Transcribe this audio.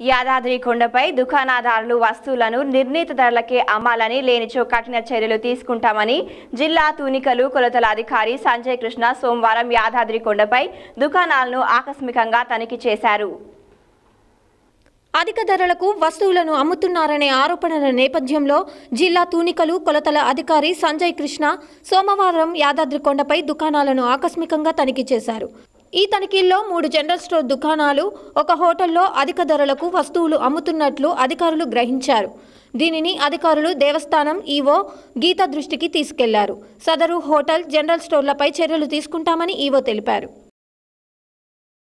యాదాద్రి కొండపై దుకాణదారులు వస్తువులను నిర్ణీత ధరలకే అమ్మాలని లేనిచో కఠిన చర్యలు తీసుకుంటామని జిల్లా తూనికలు కొలతల అధికారి సంజయ్ కృష్ణ సోమవారం యాదాద్రి కొండపై దుకాణాలను ఆకస్మికంగా తనిఖీ చేశారు. అధిక ధరలకు వస్తువులను అమ్ముతున్నారనే ఆరోపణల నేపథ్యంలో జిల్లా తూనికలు కొలతల అధికారి సంజయ్ కృష్ణ సోమవారం యాదాద్రి కొండపై దుకాణాలను ఆకస్మికంగా తనిఖీ చేశారు. ఈ తనిఖీల్లో 3 జనరల్ స్టోర్ దుకాణాలు, ఒక హోటల్లో అధిక ధరలకు వస్తువులు అమ్ముతున్నట్లు అధికారులు గ్రహించారు. దీనిని అధికారులు దేవస్థానం ఈవో గీత దృష్టికి తీసుకెళ్లారు. సదరు హోటల్, జనరల్ స్టోర్లపై చర్యలు తీసుకుంటామని ఈవో తెలిపారు.